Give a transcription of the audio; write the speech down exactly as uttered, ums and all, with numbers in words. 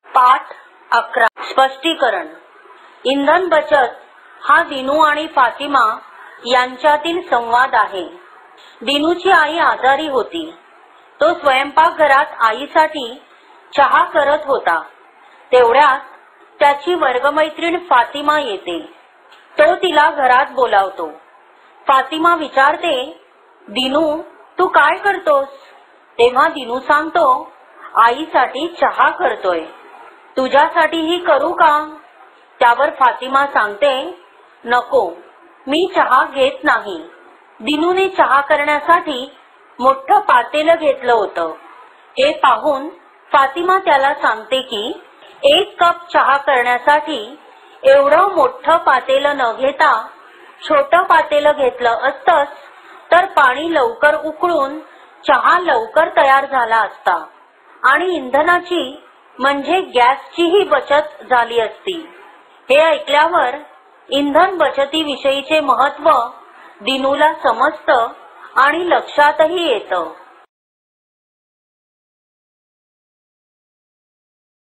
पाठ अकरा. स्पष्टीकरण. इंधन बचत हा दिनू आणि फातिमा यांच्यातील संवाद आहे. दिनूची आई आजारी होती. तो स्वयंपाकघरात आईसाठी चहा करत होता. तेवढ्यात त्याची वर्गमैत्रीण फातिमा येते. तो तिला घरात बोलावतो. फातिमा विचारते, दिनू तू काय करतोस? तेव्हा दिनू सांगतो, आईसाठी चहा करतोय. तुझ्यासाठीही करू का? त्यावर फातिमा सांगते, नको, मी चहा घेत नाही. दिनूने चहा करण्यासाठी मोठं पातेलं घेतलं होतं. हे पाहून फातिमा त्याला सांगते की एक कप चहा करण्यासाठी एवढं मोठं पातेलं न घेता छोटं पातेलं घेतलं असतंस तर पाणी लवकर उकळून चहा लवकर तयार झाला असता आणि इंधनाची म्हणजे गॅसचीही बचत झाली असती. हे ऐकल्यावर इंधन बचतीविषयीचे महत्त्व दिनूला समजतं आणि लक्षातही येतं.